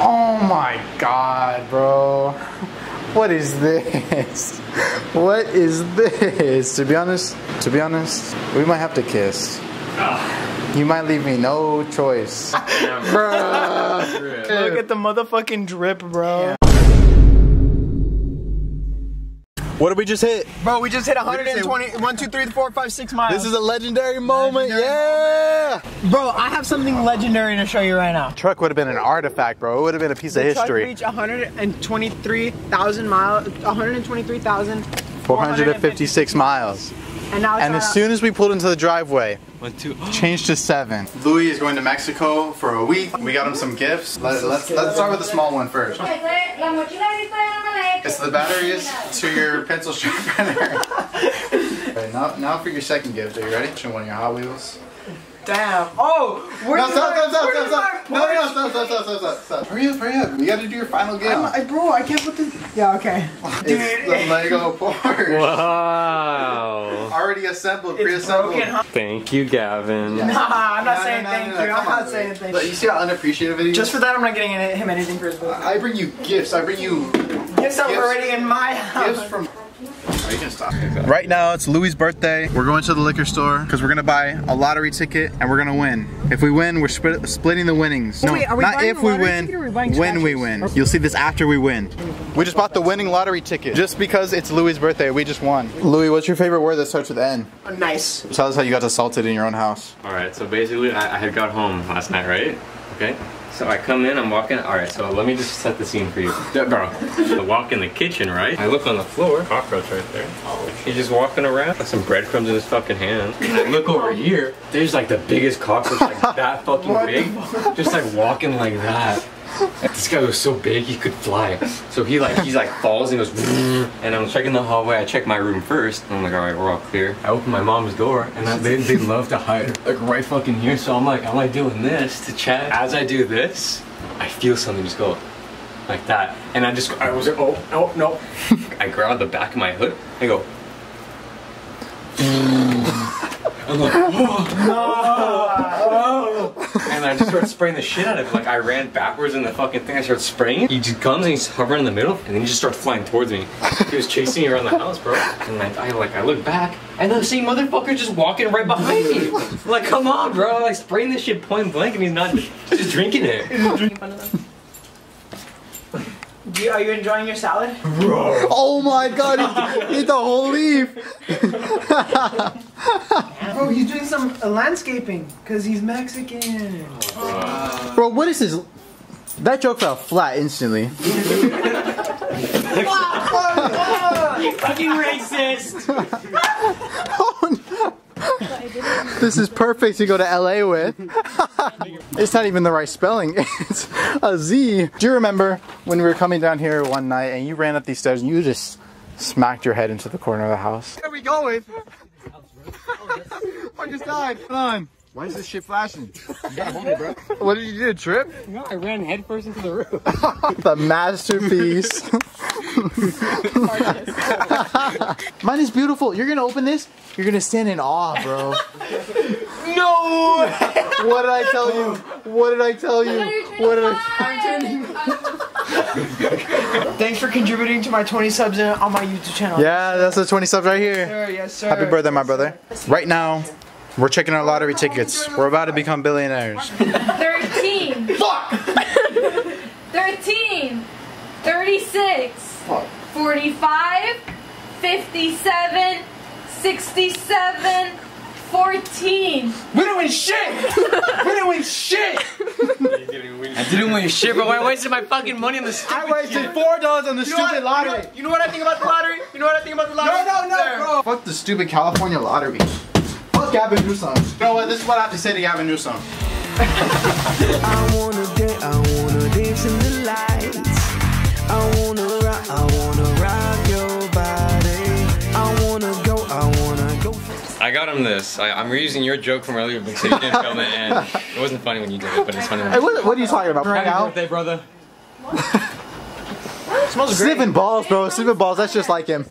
Oh my god, bro. What is this? What is this? To be honest, we might have to kiss. You might leave me no choice. Bruh. Look at the motherfucking drip, bro. Yeah. What did we just hit? Bro, we just hit 120, 1, 2, 3, 4, 5, 6 miles. This is a legendary moment, yeah! Bro, I have something legendary to show you right now. Truck would have been an artifact, bro. It would have been a piece of history. The truck reached 123,000 miles, 123,456 miles. And now it's as soon as we pulled into the driveway, 1, 2, changed to 7. Louis is going to Mexico for a week. We got him some gifts. Let's start with the small one first. It's the batteries to your pencil sharpener. Right, now for your second gift. Are you ready? Show one of your Hot Wheels. Damn. Oh! Stop. Hurry up. You gotta do your final gift. Bro, I can't put this. Yeah, okay. Dude. It's the Lego Porsche. wow. Already assembled, pre-assembled. Thank you, Gavin. Nah, I'm not saying thank you. I'm not saying thank you. You see how unappreciative it is? Just for that, I'm not getting him anything for his birthday. I bring you gifts. I bring you gifts that were already in my house. Gifts from... Oh, you can stop. Right now, it's Louis' birthday. We're going to the liquor store because we're gonna buy a lottery ticket and we're gonna win. If we win, we're splitting the winnings. No, wait, are we not if we win, when we win. You'll see this after we win. We just bought the winning lottery ticket just because it's Louis' birthday. We just won. Louis, what's your favorite word that starts with N? Nice. Tell us how you got assaulted in your own house. Alright, so basically I had got home last night, right? Okay. So I come in, I'm walking, alright, so let me just set the scene for you. Bro, I walk in the kitchen, right? I look on the floor, cockroach right there. He's just walking around with some breadcrumbs in his fucking hand. And I look over here, there's like the biggest cockroach, like that fucking big, just like walking like that. This guy was so big he could fly. So he falls and goes, and I'm checking the hallway. I check my room first. And I'm like, all right, we're all clear. I open my mom's door, and they love to hide like right fucking here. So I'm like doing this to chat. As I do this, I feel something just go like that, and I was like, oh no. I grab the back of my hood. I go. I'm like, oh. And I just started spraying the shit out of it. Like I ran backwards in the fucking thing. I started spraying. He just comes and he's hovering in the middle, and then he just starts flying towards me. He was chasing me around the house, bro. And I look back, and the same motherfucker just walking right behind me. I'm like, come on, bro. I'm like spraying this shit point blank, and he's not just drinking it. Are you enjoying your salad? Bro. Oh my god, he ate the whole leaf. Bro, he's doing some landscaping because he's Mexican. Bro, what is this? That joke fell flat instantly. You fucking racist! Oh no. This is perfect to go to LA with. It's not even the right spelling. It's a Z. Do you remember when we were coming down here one night and you ran up these stairs and you just smacked your head into the corner of the house? Where are we going? I just died. Hold on. Why is this shit flashing? You gotta hold me, bro. What did you do? Trip? No, I ran headfirst into the roof. The masterpiece. Mine is beautiful. You're gonna open this? You're gonna stand in awe, bro. No! What did I tell you? What did I tell you? What did I Thanks for contributing to my 20 subs on my YouTube channel. Yeah, that's the 20 subs right here. Sir, yes, sir. Happy birthday, my brother. Right now, we're checking our lottery tickets. We're about to become billionaires. 13. Fuck! 13. 36. Fuck. 45. 57. 67. 14. We didn't win shit! We didn't win shit! I didn't win shit, bro. I wasted my fucking money on the stupid I wasted $4 on the stupid lottery. You know what I think about the lottery? You know what I think about the lottery? No, bro. Fuck the stupid California lottery. Fuck Gavin Newsom. You know what? This is what I have to say to Gavin Newsom. I wanna dance in the lights. I wanna rock your body. I wanna go. I got him this. I'm reusing your joke from earlier because you didn't film it, and it wasn't funny when you did it, but it's funny when Hey, what are you talking about right now? Happy birthday, brother. Smells great. Sniffing balls, bro. Sniffing balls. That's just like him.